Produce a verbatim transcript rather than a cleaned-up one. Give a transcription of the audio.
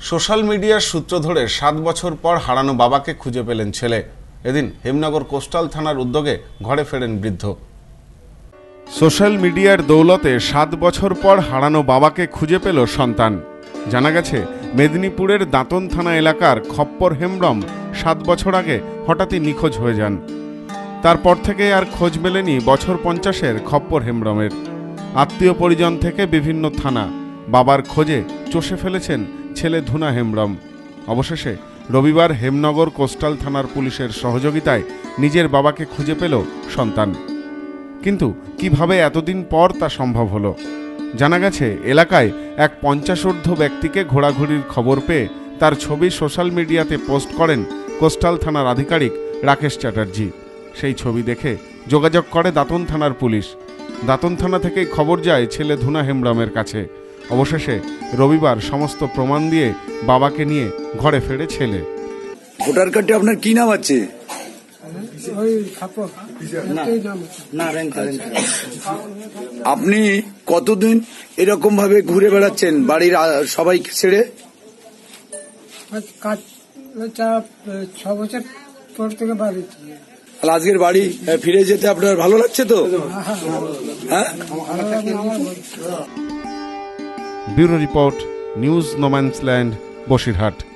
Social মিডিয়ার সূত্র ধরে সাত বছর পর হারানো বাবাকে খুঁজে পেলেন ছেলে। এদিন হেমনগর কোস্টাল থানার উদ্যোগে ঘরে ফেরেন বৃদ্ধ। সোশ্যাল মিডিয়ার দৌলতে সাত বছর পর হারানো বাবাকে খুঁজে পেল সন্তান। জানা গেছে, মেদিনীপুরের দাঁতন থানা এলাকার খপ্পর হেমব্রম সাত বছর আগে হঠাৎই নিখোঁজ হয়ে যান। তারপর থেকে আর খোঁজ মেলেনি বছর পঞ্চাশের খপ্পর হেমব্রমের। আত্মীয় পরিজন থেকে বিভিন্ন থানা বাবার খোঁজে চষে ফেলেছেন ছেলে ধুনা হেমব্রম। অবশেষে রবিবার হেমনগর কোস্টাল থানার পুলিশের সহযোগিতায় নিজের বাবাকে খুঁজে পেল সন্তান। কিন্তু কিভাবে এতদিন পর তা সম্ভব হলো? জানা গেছে, এলাকায় এক পঞ্চাশোর্ধ্ব ব্যক্তিকে ঘোরাঘুরির খবর পেয়ে তার ছবি সোশ্যাল মিডিয়াতে পোস্ট করেন কোস্টাল থানার আধিকারিক রাকেশ চ্যাটার্জি। সেই ছবি দেখে যোগাযোগ করে দাঁতন থানার পুলিশ। দাঁতন থানা থেকেই খবর যায় ছেলে ধুনা হেমব্রমের কাছে। অবশেষে রবিবার সমস্ত প্রমাণ দিয়ে বাবাকে নিয়ে ঘরে ফেরে ছেলে। ভোটার কার্ডে আপনার কি নাম আছে? আপনি কতদিন এরকম ভাবে ঘুরে বেড়াচ্ছেন বাড়ির সবাই ছেড়ে? ছ বছর পর থেকে বাড়ি। আজকের বাড়ি ফিরে যেতে আপনার ভালো লাগছে তো? হ্যাঁ। Bureau report, news no man's land, Basirhat.